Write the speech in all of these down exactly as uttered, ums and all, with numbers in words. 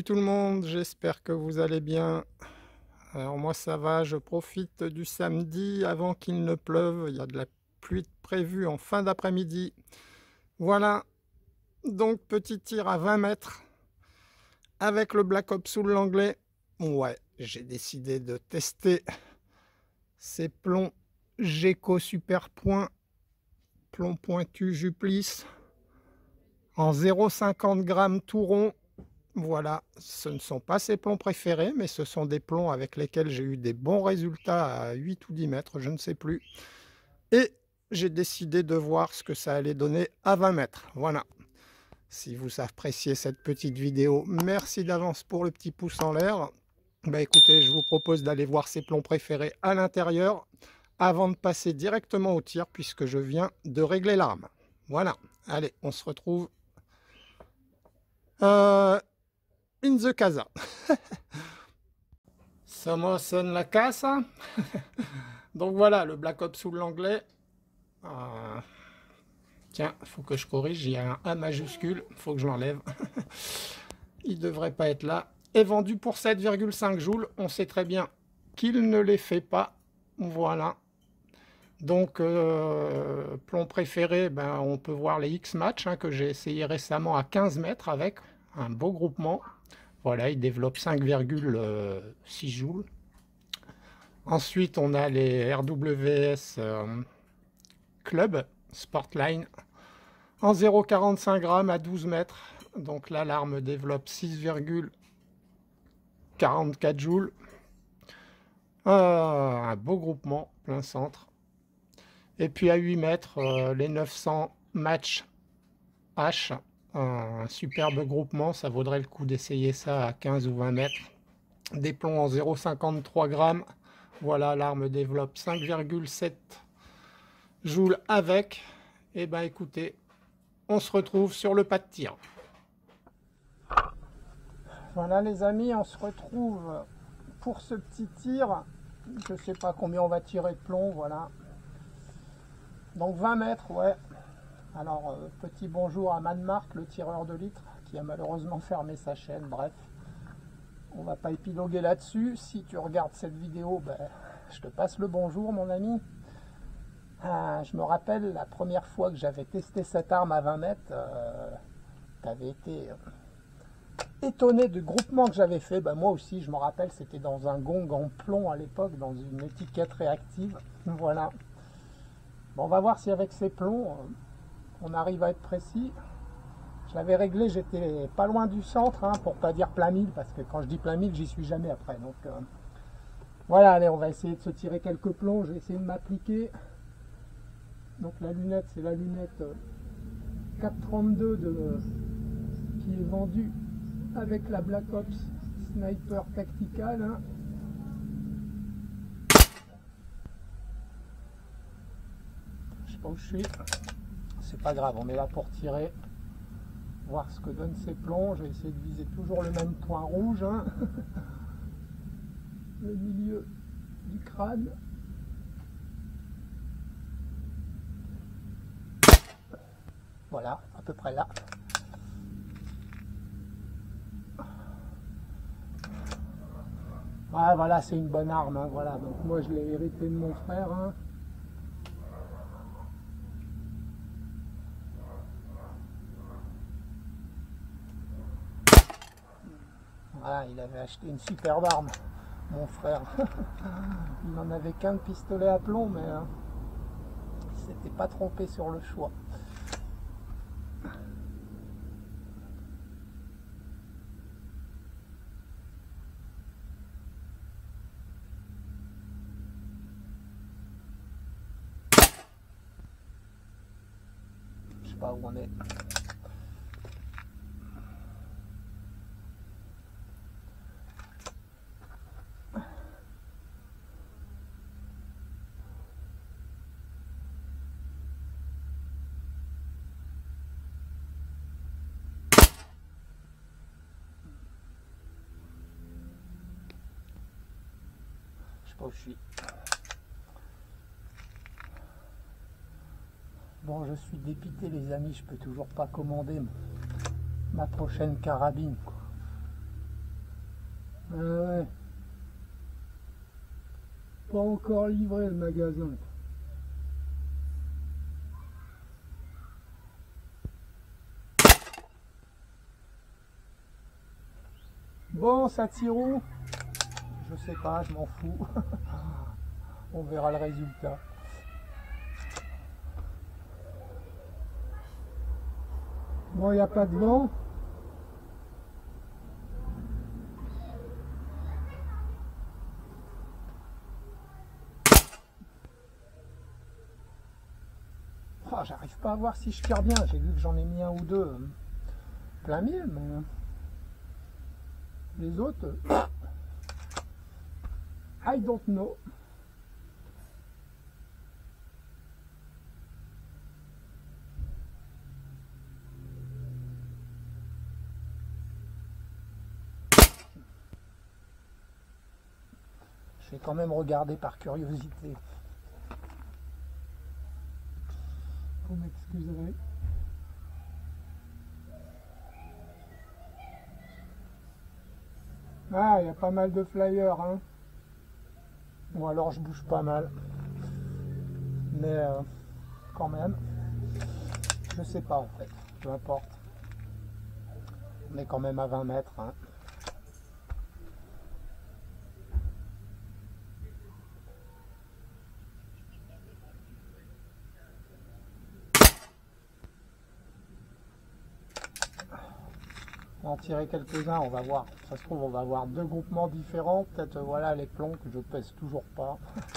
tout le monde, j'espère que vous allez bien. Alors moi ça va, je profite du samedi avant qu'il ne pleuve, il y a de la pluie prévue en fin d'après-midi. Voilà, donc petit tir à vingt mètres avec le Black Ops sous l'anglais. Ouais, j'ai décidé de tester ces plombs Geco Super Point, plomb pointu Juplice en zéro virgule cinquante grammes tout rond. Voilà, ce ne sont pas ses plombs préférés, mais ce sont des plombs avec lesquels j'ai eu des bons résultats à huit ou dix mètres, je ne sais plus. Et j'ai décidé de voir ce que ça allait donner à vingt mètres. Voilà. Si vous appréciez cette petite vidéo, merci d'avance pour le petit pouce en l'air. Bah écoutez, je vous propose d'aller voir ses plombs préférés à l'intérieur avant de passer directement au tir, puisque je viens de régler l'arme. Voilà, allez, on se retrouve euh, in the casa. Somos en la casa. Donc voilà, le Black Ops sous l'anglais. Euh, tiens, il faut que je corrige, il y a un A majuscule, il faut que je l'enlève. Il ne devrait pas être là. Est vendu pour sept virgule cinq joules. On sait très bien qu'il ne les fait pas. Voilà. Donc, euh, plomb préféré, ben, on peut voir les X-Match hein, que j'ai essayé récemment à quinze mètres avec un beau groupement. Voilà, il développe cinq virgule six joules. Ensuite, on a les R W S euh, Club Sportline en zéro virgule quarante-cinq grammes à douze mètres. Donc là, l'arme développe six virgule quarante-quatre joules. Euh, un beau groupement, plein centre. Et puis à huit mètres, euh, les neuf cents Match H. Un superbe groupement, ça vaudrait le coup d'essayer ça à quinze ou vingt mètres. Des plombs en zéro virgule cinquante-trois grammes. Voilà, l'arme développe cinq virgule sept joules avec. Et ben écoutez, on se retrouve sur le pas de tir. Voilà les amis, on se retrouve pour ce petit tir. Je sais pas combien on va tirer de plomb, voilà. Donc vingt mètres, ouais. Alors, euh, petit bonjour à Manmark, le tireur de litre, qui a malheureusement fermé sa chaîne, bref. On va pas épiloguer là-dessus. Si tu regardes cette vidéo, ben, je te passe le bonjour mon ami. Ah, je me rappelle la première fois que j'avais testé cette arme à vingt mètres, euh, tu avais été euh, étonné du groupement que j'avais fait. Ben, moi aussi, je me rappelle, c'était dans un gong en plomb à l'époque, dans une étiquette réactive. Voilà. Bon, on va voir si avec ces plombs, euh, on arrive à être précis. Je l'avais réglé, j'étais pas loin du centre, hein, pour pas dire plein mille, parce que quand je dis plein mille, j'y suis jamais après. Donc euh, voilà, allez, on va essayer de se tirer quelques plombs. Je vais essayer de m'appliquer. Donc la lunette, c'est la lunette quatre trente-deux de, qui est vendue avec la Black Ops Sniper Tactical. Hein. Je sais pas où je suis. C'est pas grave, on est là pour tirer. Voir ce que donnent ces plombs. Je vais essayer de viser toujours le même point rouge. Hein. Le milieu du crâne. Voilà, à peu près là. Ouais, voilà, c'est une bonne arme. Hein, voilà. Donc moi, je l'ai hérité de mon frère. Hein. Voilà, il avait acheté une superbe arme, mon frère. Il n'en avait qu'un de pistolet à plomb, mais hein, il s'était pas trompé sur le choix. Je sais pas où on est. Je sais pas où je suis. Bon, je suis dépité les amis, je peux toujours pas commander ma prochaine carabine, quoi. Ah ouais. Pas encore livré le magasin. Bon, ça tire où? Je sais pas, je m'en fous. On verra le résultat. Bon, il n'y a pas de vent. Oh, j'arrive pas à voir si je tire bien. J'ai vu que j'en ai mis un ou deux euh, plein mille, mais euh, les autres, euh, I don't know. Je vais quand même regarder par curiosité. Vous m'excuserez. Ah, il y a pas mal de flyers, hein. Bon, alors je bouge pas mal. Mais euh, quand même, je sais pas en fait. Peu importe. On est quand même à vingt mètres, hein. On va en tirer quelques-uns, on va voir. Ça se trouve, on va avoir deux groupements différents. Peut-être, euh, voilà, les plombs que je pèse toujours pas.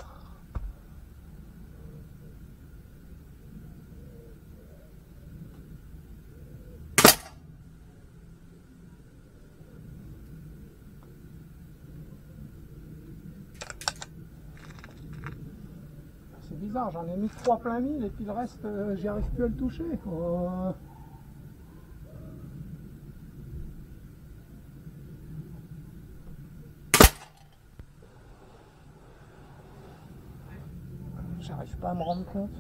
C'est bizarre, j'en ai mis trois plein mille et puis le reste, euh, j'y arrive plus à le toucher. Oh. J'arrive pas à me rendre compte.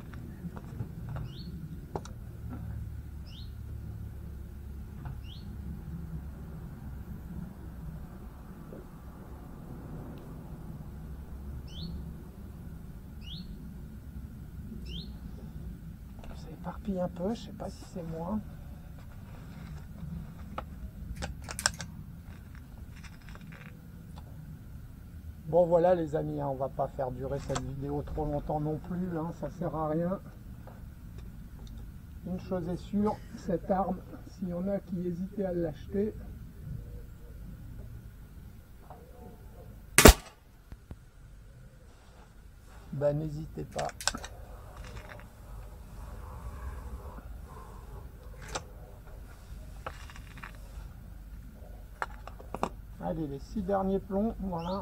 Ça éparpille un peu, je sais pas si c'est moi. Bon voilà les amis, hein, on va pas faire durer cette vidéo trop longtemps non plus, hein, ça sert à rien. Une chose est sûre, cette arme, s'il y en a qui hésitaient à l'acheter, ben n'hésitez pas. Allez, les six derniers plombs, voilà.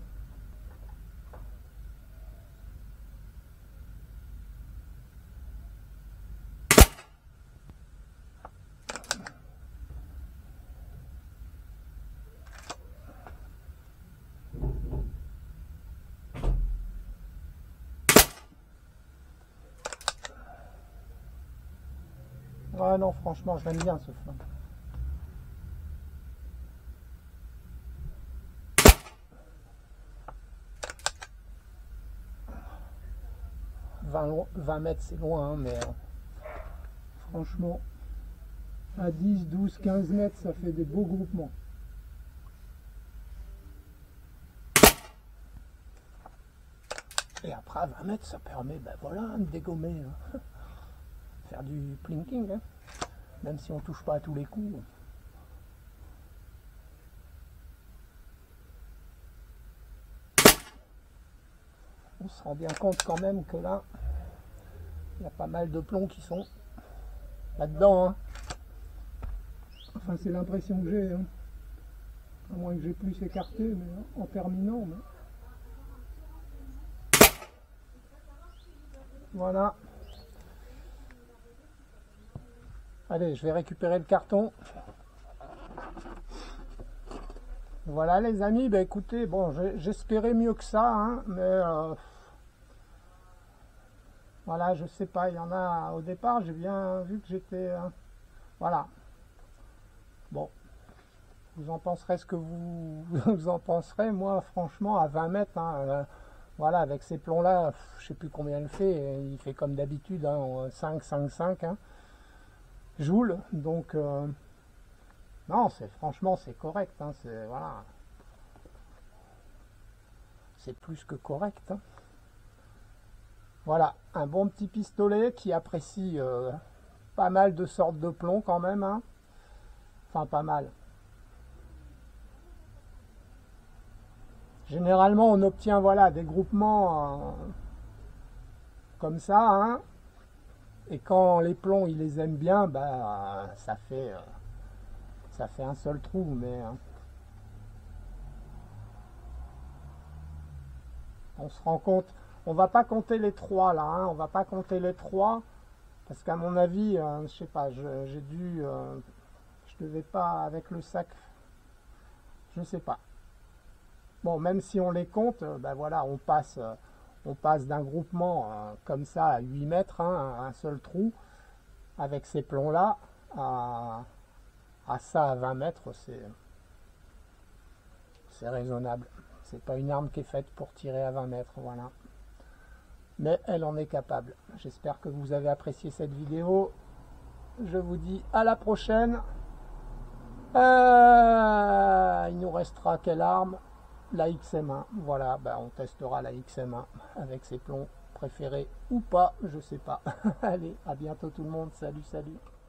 Ah non, franchement, je l'aime bien ce flingue. vingt mètres, c'est loin, hein, mais euh, franchement, à dix, douze, quinze mètres, ça fait des beaux groupements. Et après, à vingt mètres, ça permet, ben voilà, de dégommer, hein. Faire du plinking, hein. Même si on touche pas à tous les coups. On se rend bien compte quand même que là, il y a pas mal de plombs qui sont là-dedans, hein. Enfin, c'est l'impression que j'ai, hein. À moins que j'ai plus écarté, mais en terminant. Mais... Voilà. Allez, je vais récupérer le carton. Voilà les amis, bah écoutez, bon, j'espérais mieux que ça, hein, mais euh, voilà, je sais pas, il y en a au départ, j'ai bien vu que j'étais, euh, voilà. Bon, vous en penserez ce que vous, vous en penserez. Moi, franchement, à vingt mètres, hein, euh, voilà, avec ces plombs-là, je sais plus combien il fait. Il fait comme d'habitude, hein, cinq, cinq, cinq hein, joules. Donc, euh, non, c'est franchement, c'est correct. Hein, c'est voilà, c'est plus que correct. Hein. Voilà, un bon petit pistolet qui apprécie euh, pas mal de sortes de plomb quand même. Hein. Enfin, pas mal. Généralement, on obtient voilà, des groupements euh, comme ça. Hein. Et quand les plombs, ils les aiment bien, bah, ça fait, euh, ça fait un seul trou. Mais hein, on se rend compte, on va pas compter les trois là. Hein, on va pas compter les trois. Parce qu'à mon avis, euh, je sais pas, j'ai dû... Euh, je devais pas avec le sac, je sais pas. Bon, même si on les compte, euh, ben voilà, on passe, euh, on passe d'un groupement euh, comme ça à huit mètres, hein, un seul trou, avec ces plombs-là, à, à ça à vingt mètres, c'est c'est raisonnable. C'est pas une arme qui est faite pour tirer à vingt mètres, voilà. Mais elle en est capable. J'espère que vous avez apprécié cette vidéo. Je vous dis à la prochaine. Euh, il nous restera quelle arme? La X M un. Voilà, ben on testera la X M un avec ses plombs préférés ou pas, je sais pas. Allez, à bientôt tout le monde. Salut, salut.